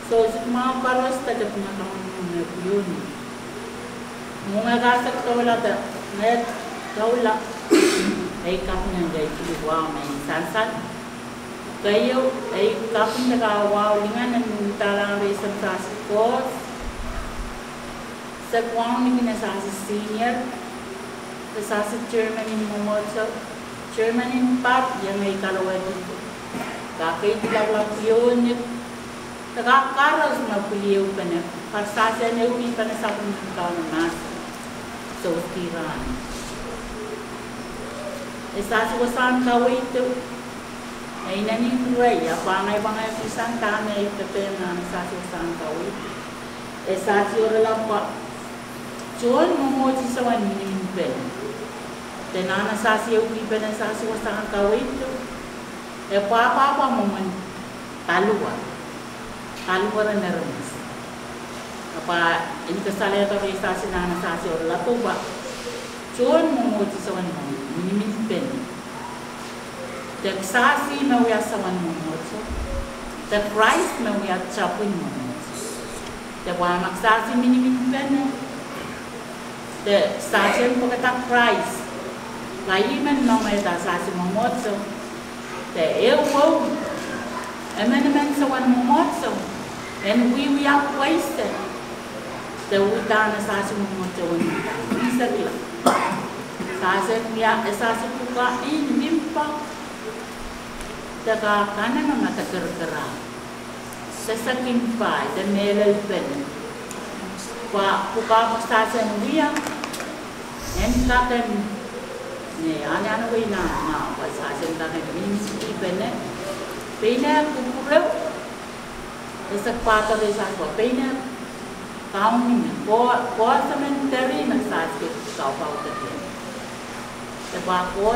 So mga paros tagat na kang yun. Mga gasak tawala ta net tawala ay kap niya gay wow may sansan. Kayo ay kap niya ka wow lingan ng talang reason sa course. Sa kwang ni sa senior sa German in Momoto German in part yang ay kalawad dito. Kakay dilawag yun Nagkakaros na puliw pa na. Pagsasya na uwi pa na sa kong ikaw ng nasa. So, tiran. Isasiwasan ka ito. Ay naningray. Apangay-pangay isang tanay ito na isasiwasan ka ito. Isasiwara lang pa. Diyon, mumuti sa wan minimpen. Tenana sasiyaw uwi pa na isasiwasan ka ito. E pa mo man taluwa. Kaluwaran na rin. Apa, ini kasalaya ito kay sasi na nasasi o lato ba? Diyon mumuti sa wan mo, minimimpen. Dagsasi na uya sa wan mumuti. The Christ na uya chapun mumuti. Dawa magsasi minimimpen. The sasi po kata Christ. Layiman na may sasi mumuti. The ewo. Eman sa wan mumuti. And we are wasted. The utana sa sumumoto isa lang. Sasen niya sa suka inimpa. Daga kana na matagargara. Sa sakin pa the melal pen. Pa puka sa niya. And katen ne ana way na pa sa sen katen ministry pen. Pena kupuro Esa pata de sa ko pena kaun ko cemetery na sa ke sa pa ta ke te ba ko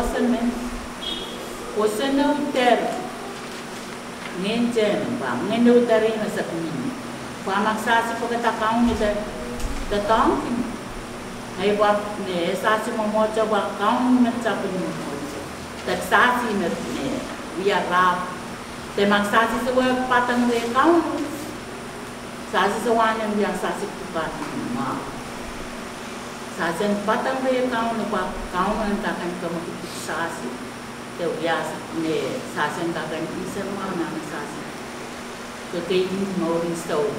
cemetery ngenjen ba ngenu tari na sa kini pa maksasi ko ta kaun ni the kaun ai ba ne sa si mo cha ba kaun na cha pin mo ta sa si ne we are rap Te magsasi sa wala patang de kaun. Sasi sa wanang yang sasi kukat ma. Sasi patang de kaun pa kaun ang takan ka sasi. Te uyas ne sasi takan isa mana sasi. Kay mo rin so.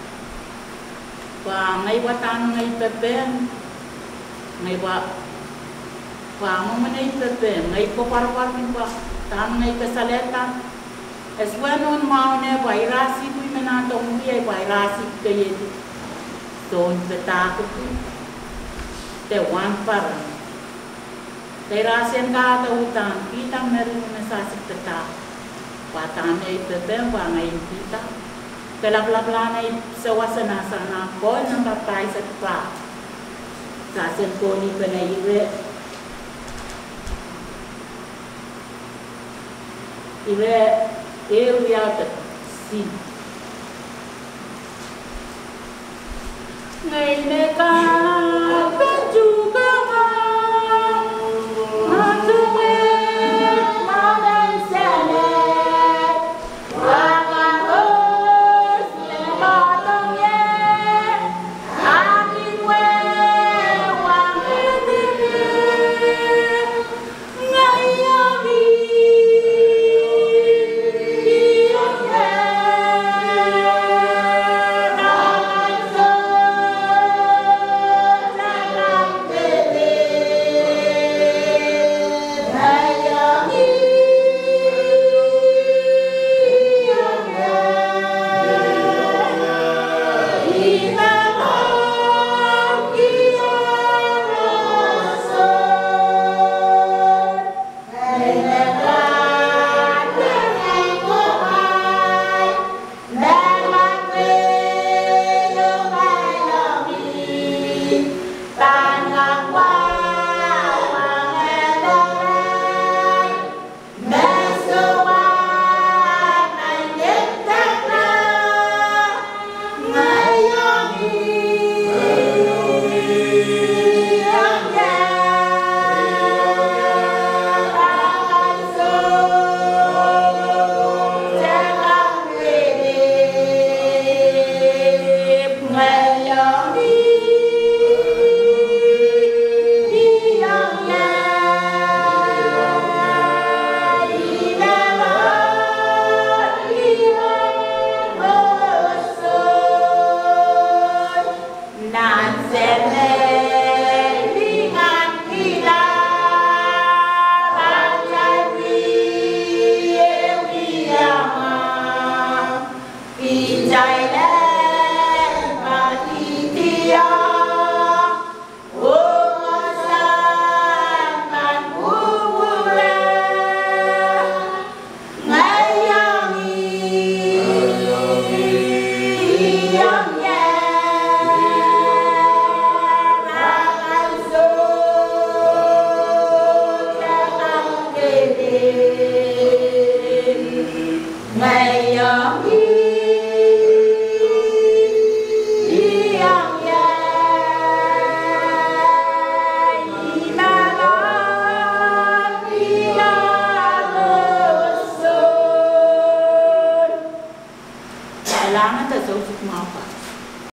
Pa ngay watan ngay pepen. Ngay wa pa mo manay pepen. Ngay ko par-par pa tam ngay kasaleta. Es bueno maune vairasi kui menato umbi vairasi kaye ton petako te wan par te rasen ka ta utan kita meru na sa sikta patan ai pepe wa ngai kita pelak-pelak nai sawasana sana ko nang papai sa pa sa sen ko ni penai ire eu ia te si ngày mẹ ca bên chu ca mà chu mẹ mà đang xe nè và cả ơi sẽ lo tâm nhé anh đi quê hoàng đi ngày đi Kailangan ta soutik mga pa.